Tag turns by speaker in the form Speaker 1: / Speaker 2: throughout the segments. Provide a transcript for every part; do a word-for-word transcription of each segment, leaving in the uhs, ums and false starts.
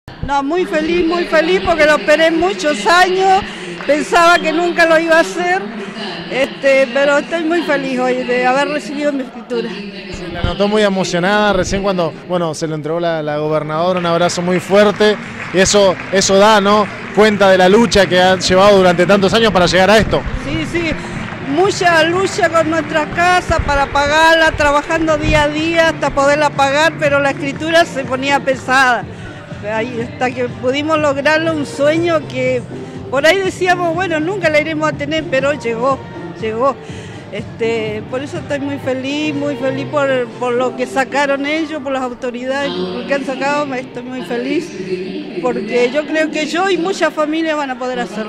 Speaker 1: No, muy feliz, muy feliz porque lo esperé muchos años, pensaba que nunca lo iba a hacer, este, pero estoy muy feliz hoy de haber recibido mi escritura.
Speaker 2: Se la notó muy emocionada recién cuando, bueno, se le entregó la, la gobernadora, un abrazo muy fuerte, y eso, eso da, ¿no?, cuenta de la lucha que ha llevado durante tantos años para llegar a esto.
Speaker 1: Sí, sí, mucha lucha con nuestra casa para pagarla, trabajando día a día hasta poderla pagar, pero la escritura se ponía pesada. Ahí, hasta que pudimos lograrlo, un sueño que por ahí decíamos, bueno, nunca la iremos a tener, pero llegó, llegó. Este, por eso estoy muy feliz, muy feliz por, por lo que sacaron ellos, por las autoridades que han sacado, estoy muy feliz, porque yo creo que yo y muchas familias van a poder hacerlo.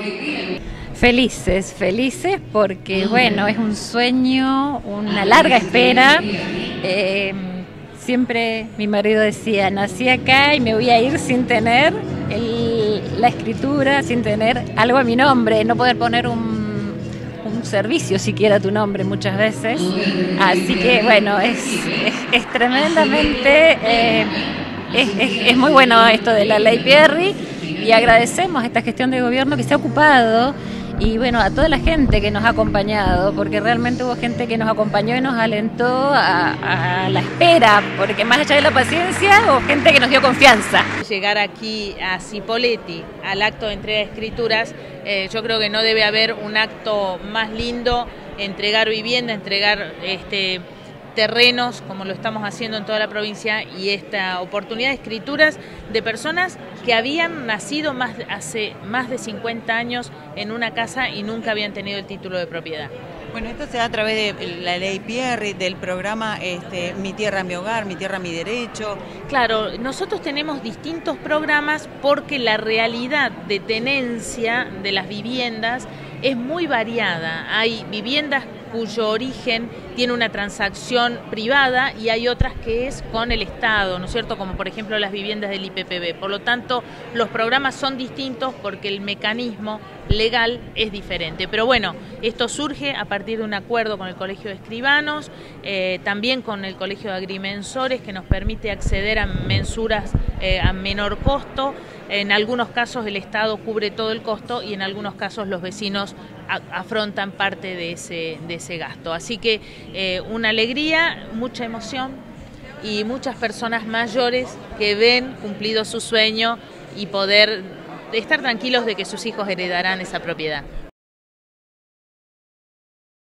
Speaker 3: Felices, felices porque bueno, es un sueño, una larga espera. Eh, Siempre mi marido decía, nací acá y me voy a ir sin tener el, la escritura, sin tener algo a mi nombre, no poder poner un, un servicio siquiera a tu nombre muchas veces. Así que bueno, es, es, es tremendamente, eh, es, es, es muy bueno esto de la ley Pierri y agradecemos a esta gestión de gobierno que se ha ocupado. Y bueno, a toda la gente que nos ha acompañado, porque realmente hubo gente que nos acompañó y nos alentó a, a la espera, porque más allá de la paciencia, hubo gente que nos dio confianza.
Speaker 4: Llegar aquí a Cipolletti, al acto de entrega de escrituras, eh, yo creo que no debe haber un acto más lindo, entregar vivienda, entregar este, terrenos, como lo estamos haciendo en toda la provincia, y esta oportunidad de escrituras de personas que habían nacido más, hace más de cincuenta años en una casa y nunca habían tenido el título de propiedad.
Speaker 5: Bueno, esto se da a través de la ley Pierri, del programa este, Mi Tierra, Mi Hogar, Mi Tierra, Mi Derecho.
Speaker 4: Claro, nosotros tenemos distintos programas porque la realidad de tenencia de las viviendas es muy variada. Hay viviendas cuyo origen tiene una transacción privada y hay otras que es con el Estado, ¿no es cierto?, como por ejemplo las viviendas del I P P B. Por lo tanto, los programas son distintos porque el mecanismo legal es diferente. Pero bueno, esto surge a partir de un acuerdo con el Colegio de Escribanos, eh, también con el Colegio de Agrimensores, que nos permite acceder a mensuras eh, a menor costo. En algunos casos el Estado cubre todo el costo y en algunos casos los vecinos afrontan parte de ese, de ese gasto. Así que eh, una alegría, mucha emoción y muchas personas mayores que ven cumplido su sueño y poder estar tranquilos de que sus hijos heredarán esa propiedad.